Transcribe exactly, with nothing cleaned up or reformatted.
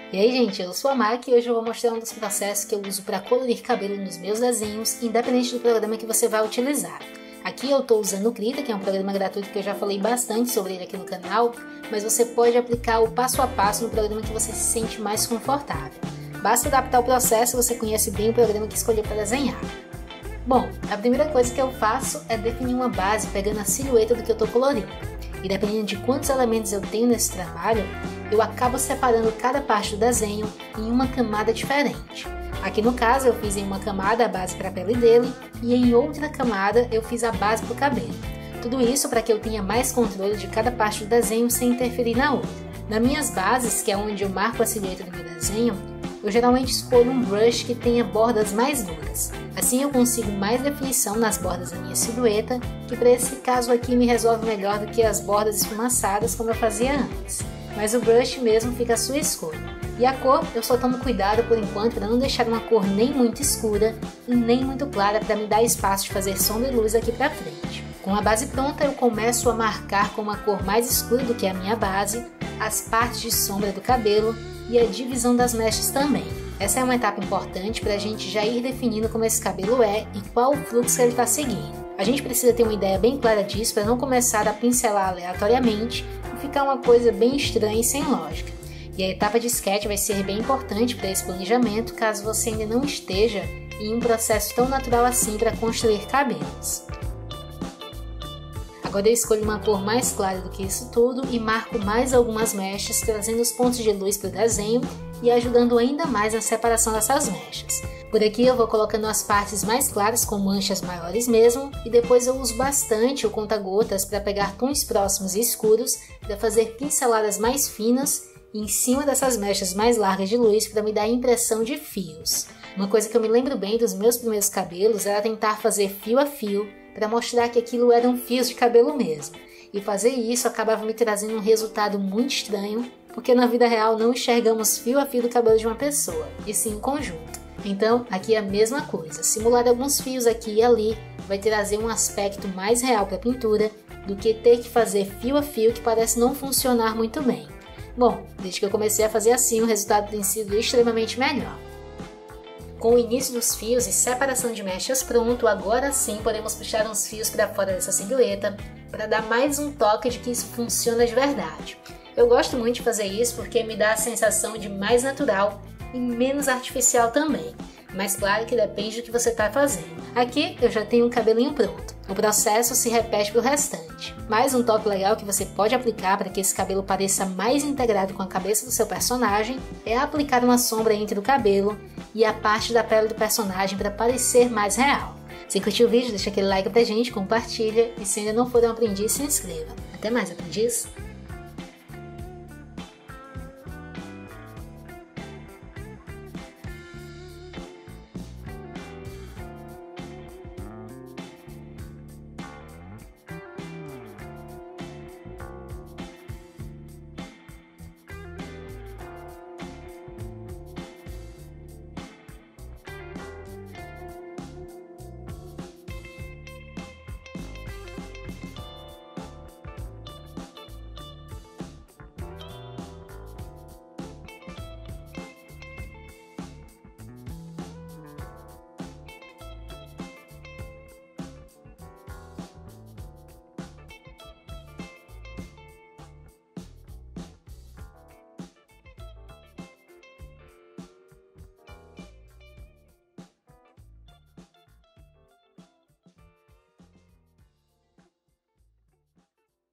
E aí, gente, eu sou a Maki e hoje eu vou mostrar um dos processos que eu uso para colorir cabelo nos meus desenhos, independente do programa que você vai utilizar. Aqui eu estou usando o Krita, que é um programa gratuito que eu já falei bastante sobre ele aqui no canal, mas você pode aplicar o passo a passo no programa que você se sente mais confortável. Basta adaptar o processo e você conhece bem o programa que escolheu para desenhar. Bom, a primeira coisa que eu faço é definir uma base pegando a silhueta do que eu estou colorindo. E dependendo de quantos elementos eu tenho nesse trabalho, eu acabo separando cada parte do desenho em uma camada diferente. Aqui no caso eu fiz em uma camada a base para a pele dele e em outra camada eu fiz a base para o cabelo. Tudo isso para que eu tenha mais controle de cada parte do desenho sem interferir na outra. Nas minhas bases, que é onde eu marco a silhueta do meu desenho, eu geralmente escolho um brush que tenha bordas mais duras. Assim eu consigo mais definição nas bordas da minha silhueta, que para esse caso aqui me resolve melhor do que as bordas esfumaçadas como eu fazia antes. Mas o brush mesmo fica a sua escolha. E a cor, eu só tomo cuidado por enquanto para não deixar uma cor nem muito escura e nem muito clara para me dar espaço de fazer sombra e luz aqui para frente. Com a base pronta eu começo a marcar com uma cor mais escura do que a minha base, as partes de sombra do cabelo e a divisão das mechas também. Essa é uma etapa importante para a gente já ir definindo como esse cabelo é e qual o fluxo ele está seguindo. A gente precisa ter uma ideia bem clara disso para não começar a pincelar aleatoriamente e ficar uma coisa bem estranha e sem lógica. E a etapa de sketch vai ser bem importante para esse planejamento caso você ainda não esteja em um processo tão natural assim para construir cabelos. Agora eu escolho uma cor mais clara do que isso tudo e marco mais algumas mechas, trazendo os pontos de luz para o desenho e ajudando ainda mais na separação dessas mechas. Por aqui eu vou colocando as partes mais claras com manchas maiores mesmo, e depois eu uso bastante o conta-gotas para pegar tons próximos e escuros, para fazer pinceladas mais finas em cima dessas mechas mais largas de luz para me dar a impressão de fios. Uma coisa que eu me lembro bem dos meus primeiros cabelos era tentar fazer fio a fio, para mostrar que aquilo eram fios de cabelo mesmo. E fazer isso acabava me trazendo um resultado muito estranho, porque na vida real não enxergamos fio a fio do cabelo de uma pessoa, e sim um conjunto. Então, aqui é a mesma coisa. Simular alguns fios aqui e ali vai trazer um aspecto mais real para a pintura, do que ter que fazer fio a fio que parece não funcionar muito bem. Bom, desde que eu comecei a fazer assim, o resultado tem sido extremamente melhor. Com o início dos fios e separação de mechas pronto, agora sim podemos puxar uns fios para fora dessa silhueta para dar mais um toque de que isso funciona de verdade. Eu gosto muito de fazer isso porque me dá a sensação de mais natural e menos artificial também, mas claro que depende do que você está fazendo. Aqui eu já tenho um cabelinho pronto, o processo se repete para o restante. Mais um toque legal que você pode aplicar para que esse cabelo pareça mais integrado com a cabeça do seu personagem é aplicar uma sombra entre o cabelo e a parte da pele do personagem para parecer mais real. Se curtiu o vídeo, deixa aquele like pra gente, compartilha e se ainda não for um aprendiz, se inscreva. Até mais, aprendiz!